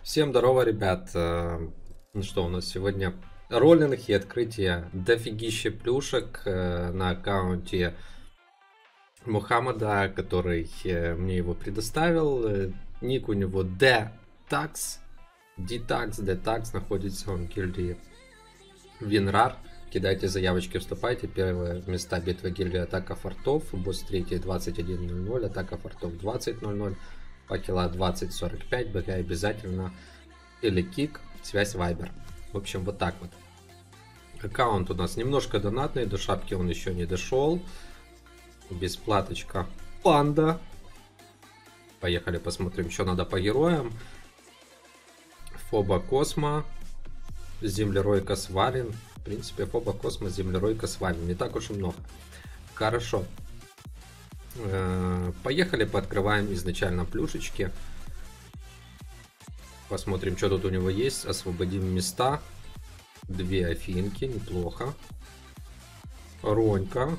Всем здорово, ребят. Ну что, у нас сегодня роллинг и открытие дофигища плюшек на аккаунте Мухаммада, который мне его предоставил. Ник у него D-Tax. D-Tax, находится он в гильдии Винрар. Кидайте заявочки, вступайте. Первые места битвы гильдии атака фортов. Босс 3 21:00, атака фортов 20:00. Факела 20:45, БГ обязательно. Или кик, связь вайбер. В общем, вот так вот. Аккаунт у нас немножко донатный, до шапки он еще не дошел. Бесплаточка панда. Поехали посмотрим, что надо по героям. Фоба Космо, землеройка Свален. В принципе, Фоба Космо, землеройка Свален. Не так уж и много. Хорошо. Поехали, пооткрываем изначально плюшечки. Посмотрим, что тут у него есть. Освободим места. 2 Афинки, неплохо. Ронька.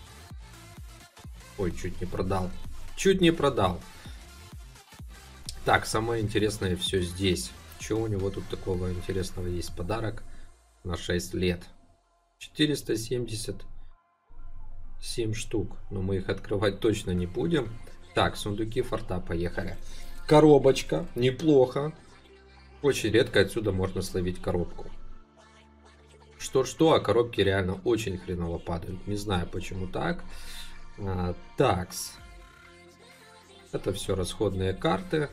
Ой, чуть не продал. Чуть не продал. Так, самое интересное все здесь. Что у него тут такого интересного есть? Подарок на 6 лет. 477 штук. Но мы их открывать точно не будем. Так, сундуки форта, поехали. Коробочка, неплохо. Очень редко отсюда можно словить коробку. Что-что, а коробки реально очень хреново падают. Не знаю, почему так. Такс. Это все расходные карты.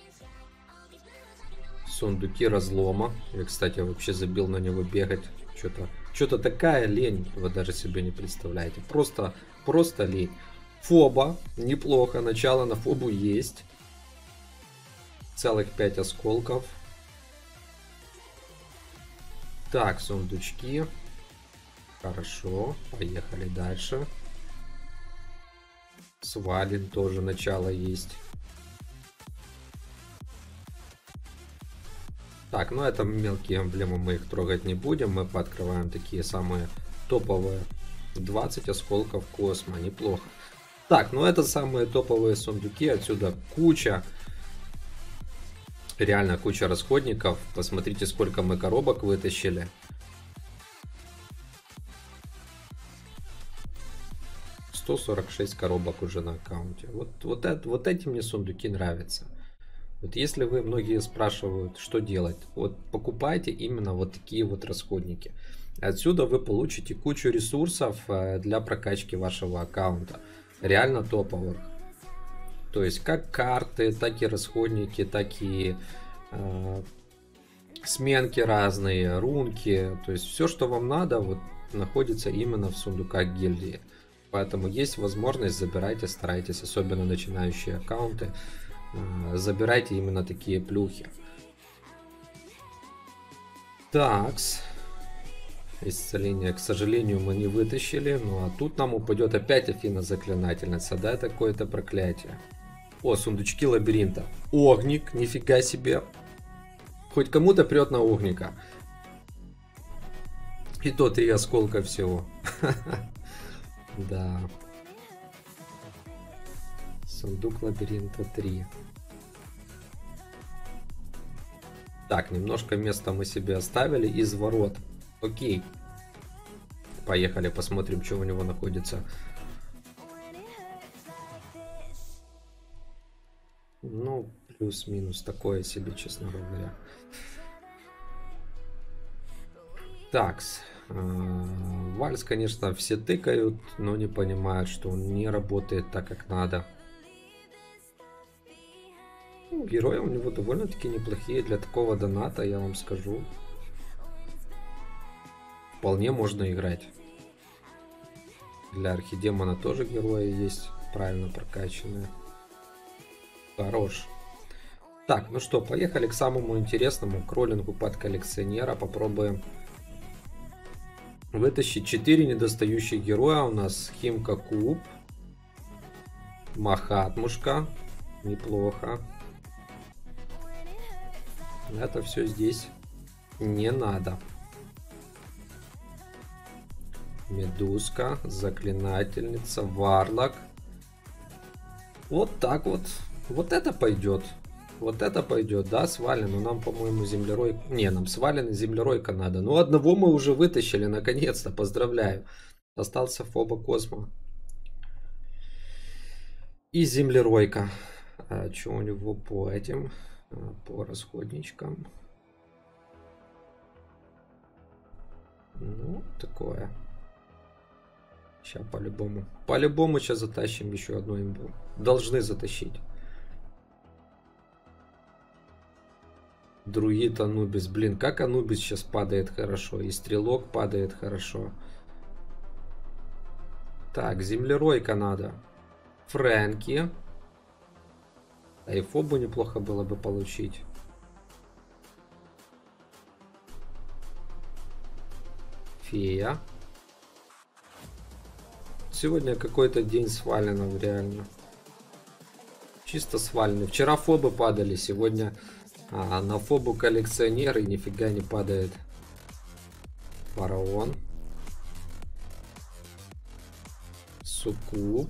Сундуки разлома. Я, кстати, вообще забил на него бегать. Что-то такая лень, вы даже себе не представляете. Просто лень. Фоба. Неплохо. Начало на фобу есть. Целых 5 осколков. Так, сундучки. Хорошо. Поехали дальше. Свален тоже начало есть. Так, ну это мелкие эмблемы, мы их трогать не будем. Мы пооткрываем такие самые топовые. 20 осколков Космо, неплохо. Так, ну это самые топовые сундуки. Отсюда куча. Реально куча расходников. Посмотрите, сколько мы коробок вытащили. $146 коробок уже на аккаунте. Вот эти мне сундуки нравятся. Вот если вы, многие спрашивают, что делать, вот покупайте именно вот такие вот расходники. Отсюда вы получите кучу ресурсов для прокачки вашего аккаунта. Реально топовых. То есть как карты, так и расходники, так и сменки разные, рунки. То есть все, что вам надо, вот находится именно в сундуках гильдии. Поэтому есть возможность, забирайте, старайтесь, особенно начинающие аккаунты. Забирайте именно такие плюхи. Такс. Исцеление, к сожалению, мы не вытащили. Ну а тут нам упадет опять Афина заклинательница. Да, это какое-то проклятие. О, сундучки лабиринта. Огник, нифига себе. Хоть кому-то прет на огника. И то 3 осколка всего. Да. Сундук лабиринта 3. Так, немножко места мы себе оставили из ворот. Окей. Поехали, посмотрим, что у него находится. Ну, плюс-минус такое себе, честно говоря. Такс. Вальс, конечно, все тыкают, но не понимают, что он не работает так, как надо. Ну, герои у него довольно-таки неплохие для такого доната, я вам скажу. Вполне можно играть. Для архидемона тоже герои есть, правильно прокачанные. Хорош. Так, ну что, поехали к самому интересному, к роллингу под коллекционера. Попробуем вытащить 4 недостающих героя. У нас Химка Куб, Махатмушка, неплохо. Это все здесь не надо. Медузка, Заклинательница, Варлок. Вот так вот. Вот это пойдет. Вот это пойдет, да, свален. Но нам, по-моему, землерой... Не, нам свален и землеройка надо. Ну, одного мы уже вытащили, наконец-то. Поздравляю. Остался Фоба Космо. И землеройка. А что у него по этим? По расходничкам? Ну, такое. Сейчас по-любому. По-любому сейчас затащим еще одну имбу. Должны затащить. Друид Анубис. Блин, как Анубис сейчас падает хорошо. И стрелок падает хорошо. Так, землеройка надо. Фрэнки. А и Фобу неплохо было бы получить. Фея. Сегодня какой-то день сваленный, реально. Чисто сваленный. Вчера Фобы падали, сегодня на Фобу коллекционеры нифига не падает. Фараон. Суккуб.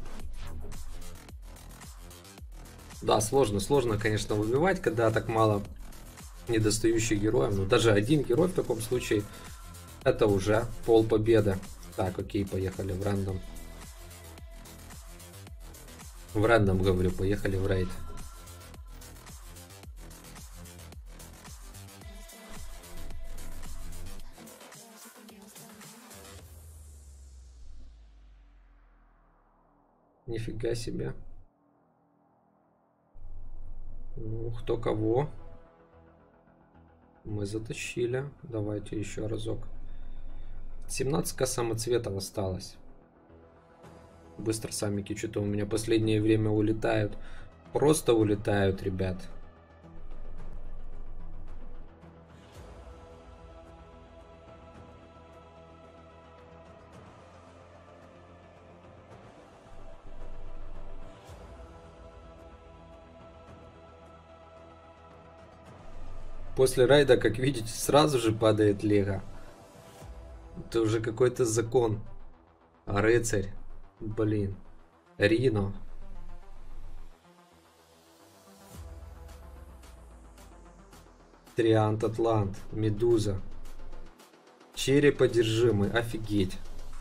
Да, сложно, конечно, выбивать, когда так мало недостающих героев. Но даже один герой в таком случае, это уже пол победы. Так, окей, поехали в рандом. В рандом, говорю, поехали в рейд. Нифига себе. Ну, кто кого. Мы затащили. Давайте еще разок. 17к самоцветов осталось. Быстро самики что-то у меня последнее время улетают. Просто улетают, ребят. После райда, как видите, сразу же падает лего. Это уже какой-то закон. А рыцарь. Блин. Рино. Триант Атлант. Медуза. Череп одержимый. Офигеть.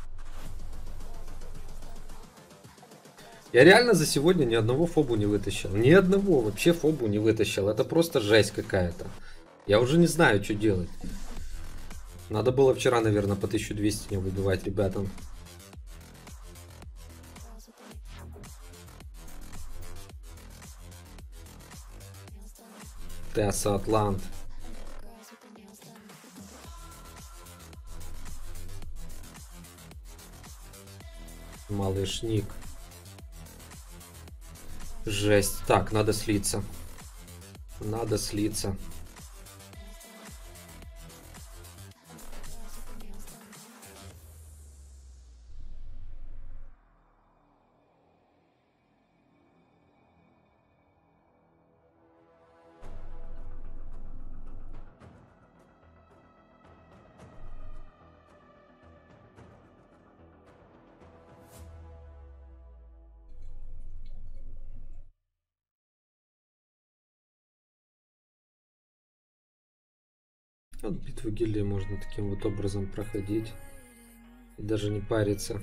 Я реально за сегодня ни одного фобу не вытащил. Ни одного вообще фобу не вытащил. Это просто жесть какая-то. Я уже не знаю, что делать. Надо было вчера, наверное, по 1200 не выбивать ребятам. Тесса Атлант. Малышник. Жесть. Так, надо слиться. Надо слиться. Вот битву гильдии можно таким вот образом проходить и даже не париться.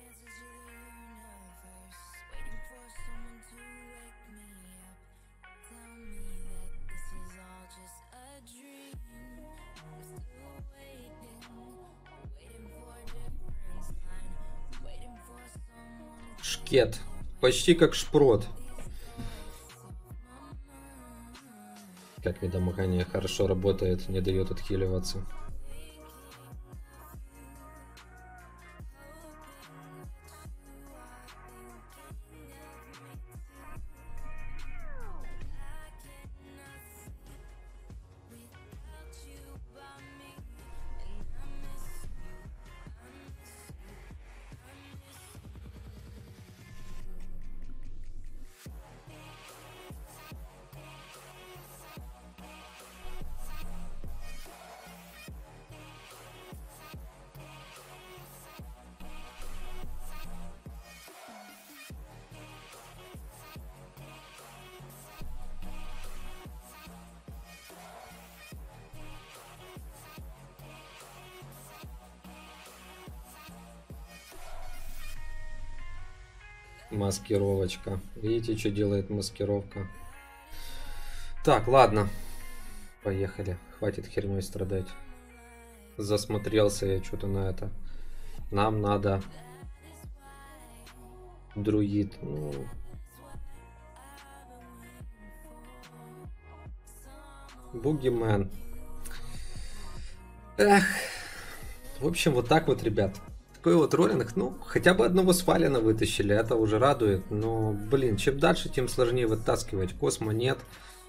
Шкет. Почти как шпрот. Как недомогание хорошо работает, не дает отхиливаться. Маскировочка. Видите, что делает маскировка? Так, ладно. Поехали. Хватит херней страдать. Засмотрелся я что-то на это. Нам надо... Друид. Ну... Бугимен. Эх. В общем, вот так вот, ребят. Такой вот роллинг. Ну, хотя бы одного свалена вытащили. Это уже радует. Но, блин, чем дальше, тем сложнее вытаскивать. Космо нет.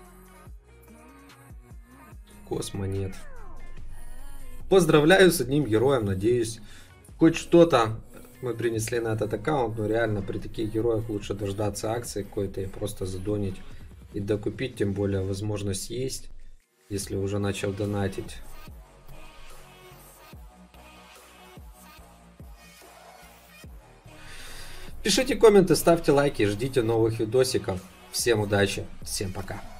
Космо нет. Поздравляю с одним героем. Надеюсь, хоть что-то мы принесли на этот аккаунт. Но реально, при таких героях лучше дождаться акции какой-то и просто задонить. И докупить, тем более возможность есть. Если уже начал донатить. Пишите комменты, ставьте лайки, ждите новых видосиков. Всем удачи, всем пока.